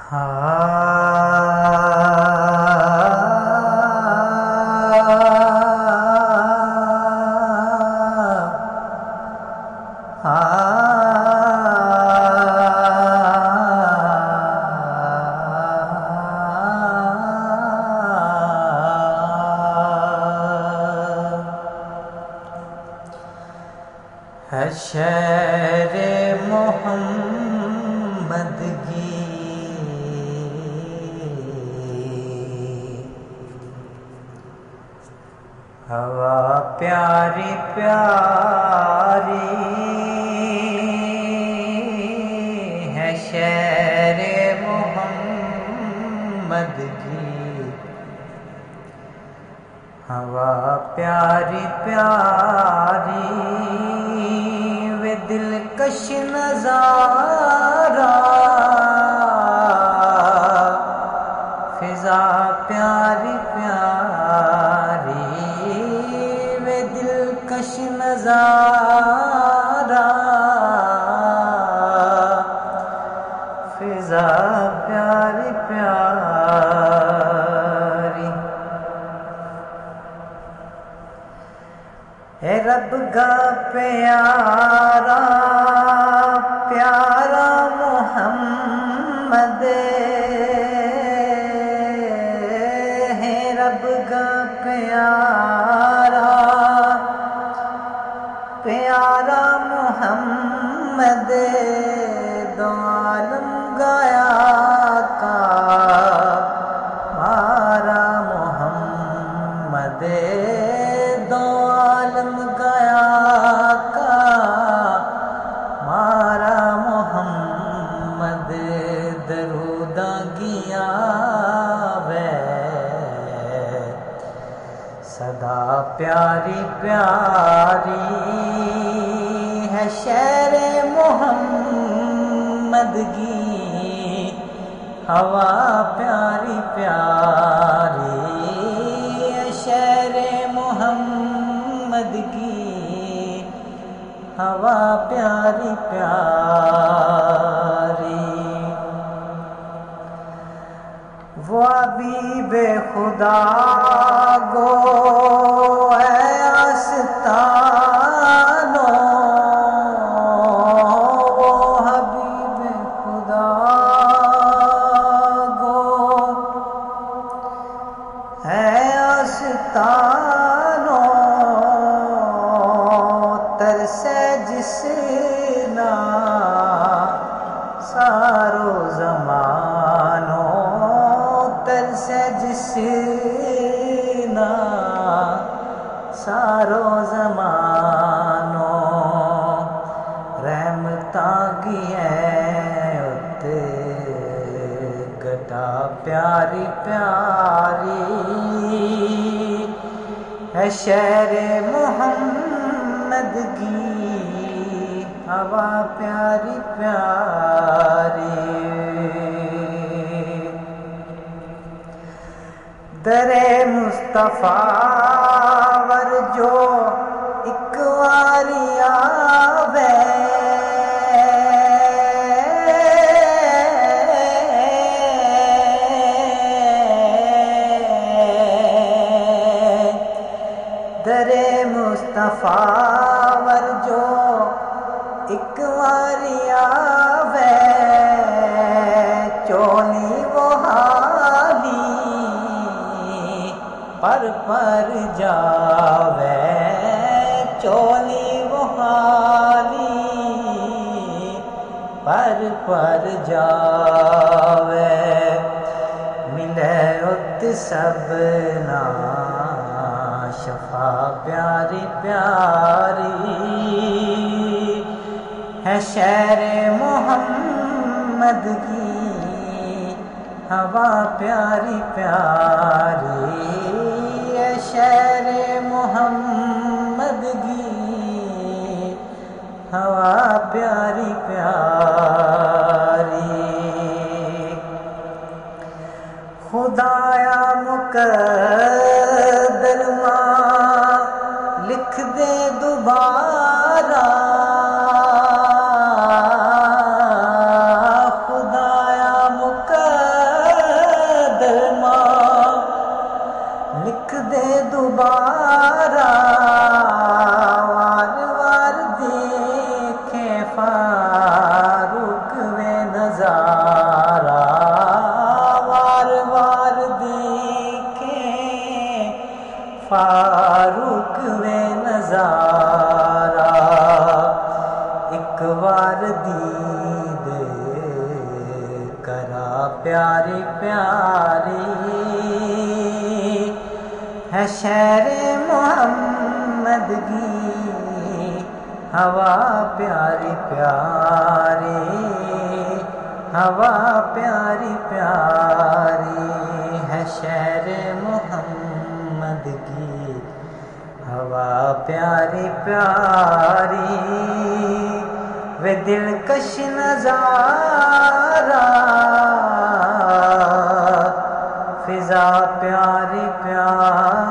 شہر محمد کی ہوا پیاری پیاری ہے، شہر محمد کی ہوا پیاری پیاری، وہ دلکش نظارہ فضا پیاری پیاری، وہ دلکش نظارہ فضا پیاری پیاری، اے رب کا پیارا پیارا محمد ہے، رب کا پیارا پیارا محمد، دو عالم گایا کا مارا محمد، دو عالم گیا کا مارا محمد، درودہ گیا وے صدا پیاری پیاری ہے، شہر محمد کی ہوا پیاری پیاری ہے، شہر محمد کی ہوا پیاری پیاری، وہ حبیب خدا گو ہے آستانو، وہ حبیب خدا گو ہے آستانو، ترسے جس نا سارو زمانو، ترسے جس نا سارو زمانو، رحمتاں کی ہے ات گٹا پیاری پیاری ہے، شہر محمد کی ہوا پیاری پیاری، در مصطفیٰ ور جو ایک واری آوے، در مصطفیٰ ور جو ایک واری آوے، چولی وہ حالی پر جاوے، چولی وہ حالی پر جاوے، ملے ات سبنا شفا پیاری پیاری ہے، شہر محمد کی ہوا پیاری پیاری ہے، شہر محمد کی ہوا پیاری پیاری، خدایا مقدر ماں لکھ دے دوبارہ، خدایا مقدر پیاری پیاری ہے شہر محمد کی ہوا پیاری پیاری ہوا پیاری پیاری ہے شہر محمد کی ہوا پیاری پیاری وہ دلکش نظارہ فضا پیاری پیاری